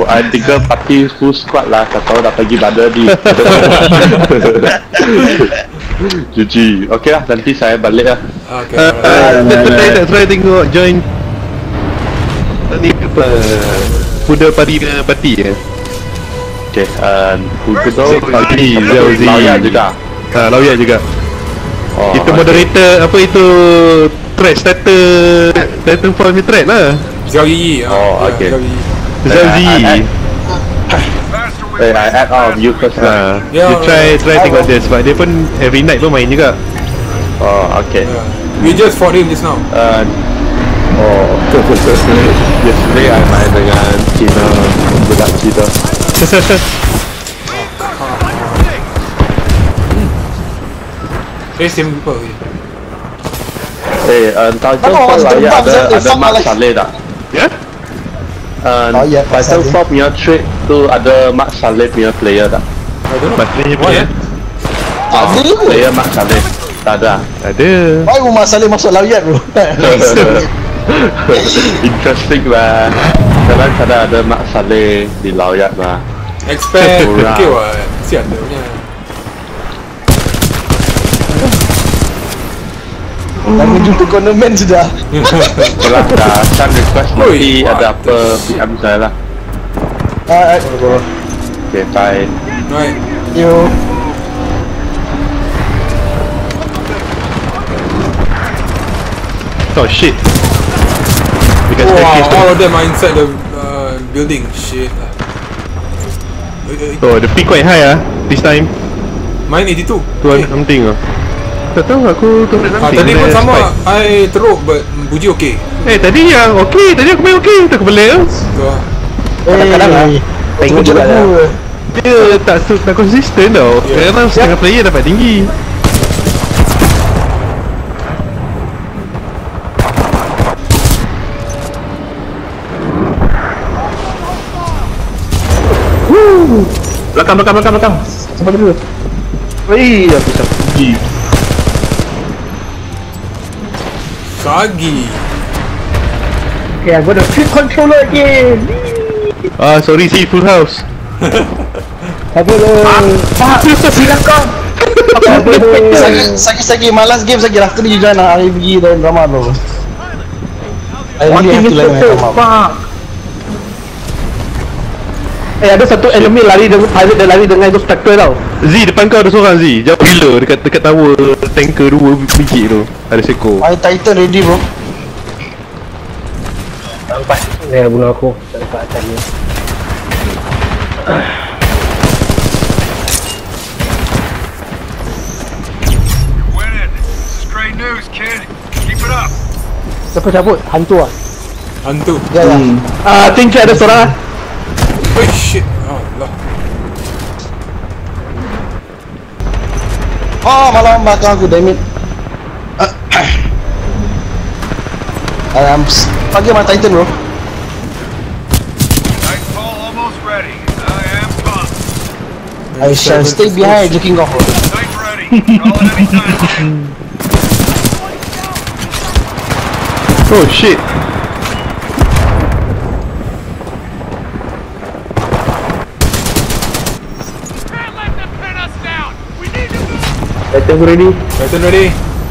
3 parti full squad lah. Tak tahu nak pergi mana ni. GG. Okay lah, nanti saya balik lah. Okay. Saya nak try tengok join ni apa Kuda Pari ke Pati ya. Okay, Kuda Pati Zauzi Lauya juga. Lauya juga. Oh, Itu moderator apa itu thread starter Titanfall ni thread lah. Zhao Yi. Oh, okay. Zauzi. I add all of you first lah. You try tengok dia sebab dia pun every night pun main juga. Oh, okay. We just fought him just now. Yesterday I main dengan Cina, budak Cina. Same people. Tahu Layak ada Mark Saleh tak? Ya? Titanfall punya trade tu ada Mark Saleh punya player tak? Maksudnya punya Player Mark Saleh tak ada. ada. Why Umar Saleh masuk Lawyat bro? Interesting lah. Sekarang kadang ada Mark Saleh di Lawyat lah. Expert. Okay what? Si ada punya. Dah menjumpa tournament sudah. Setelah dah send request nanti ada apa PM saya lah. Okay, bye. Right. Yo. Oh shit. All of them are inside the building. Shit. Oh, the peak quite high this time. Mine 82. 200 something tak tahu aku 200 something. Tadi pun sama. I teruk but Buji okay. Tadi yang okay. Tadi aku main okay. Tak kebalik Kadang-kadang lah. Tengok juga lah. Dia tak konsisten tau. Kadang-kadang setengah player dapat tinggi. Belakang. Sampai dulu. Wih, aku pergi. Sagi. Okay, I'm gonna flip controller again. Sorry si full house. Apa lo? Silakan. Sagi malas game lagi after ni join hari pergi dan drama bro. I really have to learn my drama. Ada satu enemy lari dengan pilot dia lari dengan itu tractor tau. Z depan kau ada seorang Z. Jauh gila dekat tower tanker 2 biji tu. Ada seko. My Titan ready bro. Nampak dia bunuh aku. Tak dapat tadi. Siapa cabut? Hantu ah. Hantu. Ya. Tingkat ada seorang. Oh shit. Allah. Malam belakang aku damn it. Panggil my Titan bro. Nightfall almost ready. I am pumped. I shall stay behind looking off bro. Night ready. Call it any time. Oh shit. Titan ready. Titan ready.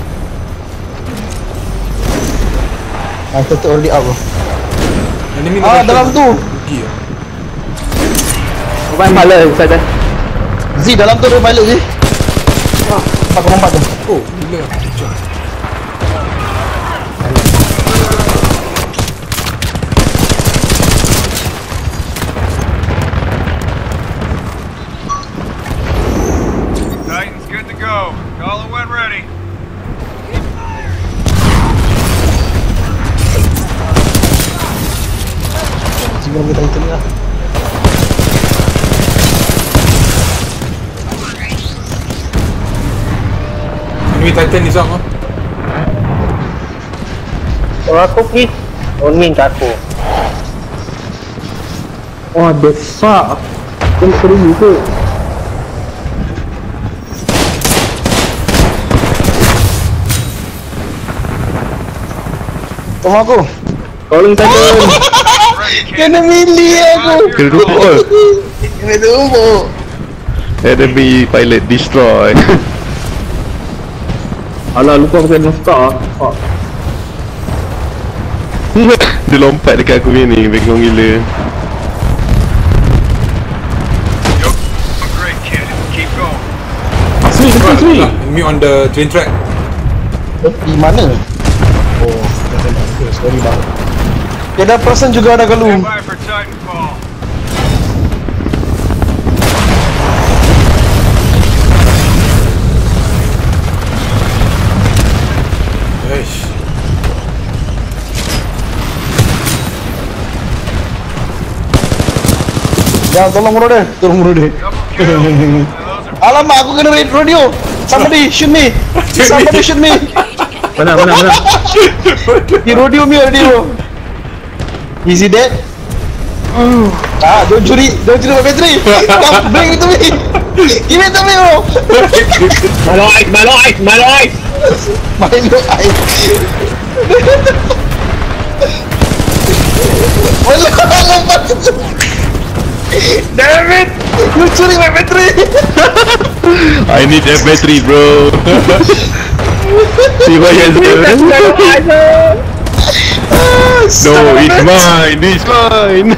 I Titan already up bro. Enemy Dalam tu. Pergi lah. Main pilot inside dah. Z dalam tu ada pilot Z. Nampak tu. Oh, gila. Pecah. Titan's good to go. Call it when ready. Jangan kita Titan ni lah. Enemy Titan is up. Kalau aku pergi Onin kat aku. Wah, the fuck. Kau seru juga. Tolong aku. Calling Titan. Kena milih aku. Kena tumbuk. Kena tumbuk. Enemy pilot destroy. Alah, lupa aku kena start. Dia lompat dekat aku ni, bengong gila. Great kid. Keep going. Asli, asli. Enemy on the train track. Di mana? Oh, dah tembak. Okay, sorry bang. Dia dah perasan juga ada Stand galung. by for Titanfall. Eish. Ya, tolong bunuh dia. Tolong bunuh dia. Double kill. And those are Alamak, aku kena radio. Somebody shoot me. Somebody shoot me. Mana? Di radio me radio. Is he dead? Don't curi my battery. Come, bring it to me. Give it to me, bro. Milo ice. Milo ice. Lompat. Damn it! You curi my battery. I need that battery, bro. See what you have. No, it's mine. It's mine.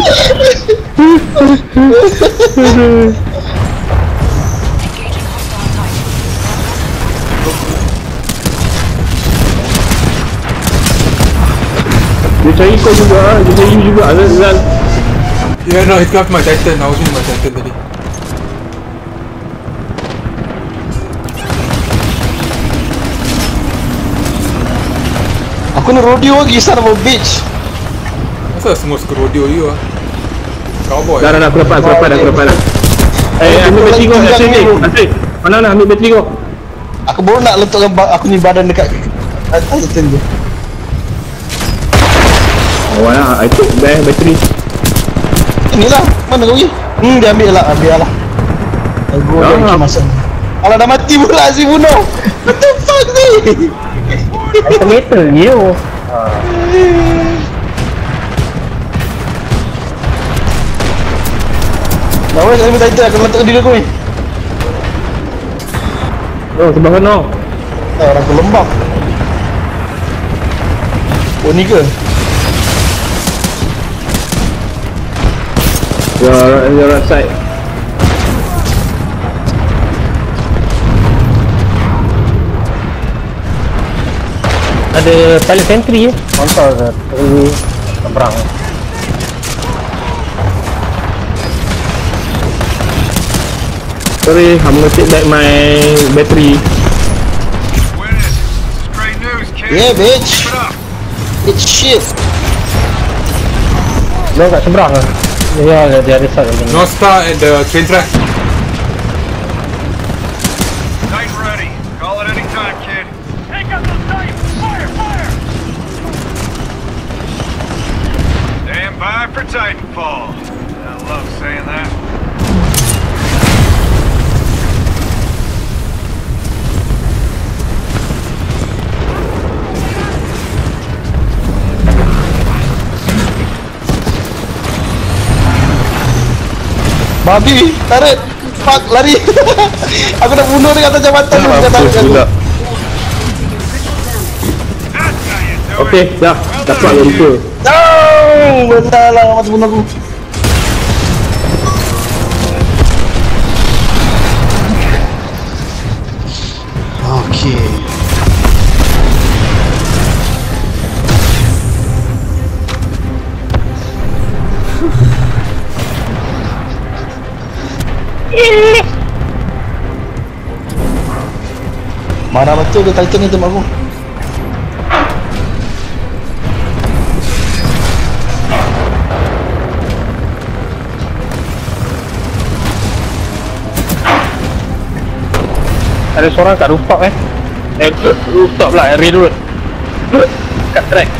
Dia cari kau juga. Dia cari you juga. Azal. Yeah, no, it's got my Titan. I was in my Titan tadi. Aku nak rodeo lagi, son of a bitch. Masa semua suka rodeo you ah? Cowboy. Dah, aku dapat dah. Ambil bateri kau kat sini. Asli. Mana ambil bateri kau? Aku baru nak letakkan aku ni badan dekat Titan tu. Oh, I took bateri. Inilah, mana kau pergi? Dia ambil lah. Aku dah masa. Alah, dah mati pula si bunuh. What the fuck ni? Metal you. Bawa saya ambil Titan, aku letakkan diri aku ni. Oh, sebelah sana. Orang aku lembab. Oh, ni ke? Your right side. Ada pilot sentry je. Mantap ke? Seberang. Sorry, I'm gonna take back my battery. winning. This is great news, kid. Yeah, bitch. Keep it up. It's shit. Dia kat seberang ke? Ya, dia ada side lagi. North Star at the train track. Titan ready. Call it any time, kid. Take up those sights. Fire! Stand by for Titanfall. I love saying that. Babi, tarik. Fuck, lari. Aku dah bunuh dia kat atas jambatan tu. Dia tarik aku. Pula. That's how you do it. Okey, dah. Dapat yang lupa. No! Benda lah, mati bunuh aku. Okay. Marah betul ke Titan ni tembak aku? Ada seorang kat rooftop rooftop lah, area road. Kat track.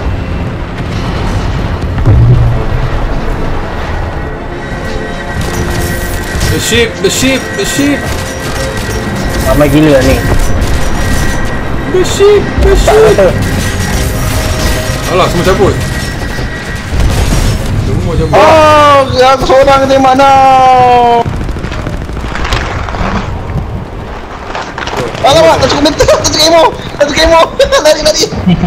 The ship. Ramai gila ni. The ship. Tak rasa. Alah, semua cabut. Semua jom. Oh, aku seorang tembak now. Alamak, tak cukup mental, tak cukup emo. Lari.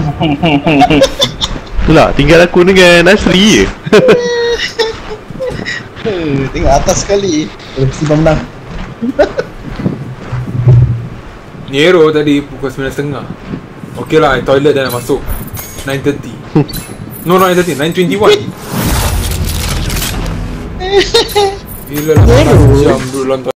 Itulah, tinggal aku dengan Nasri je. Tengok atas sekali. Simpan menang. Ni hero tadi pukul 9.30. Okey lah, toilet dah nak masuk 9.30. No, 9.30, 9.21. Gila lah, jam duduk dalam toilet.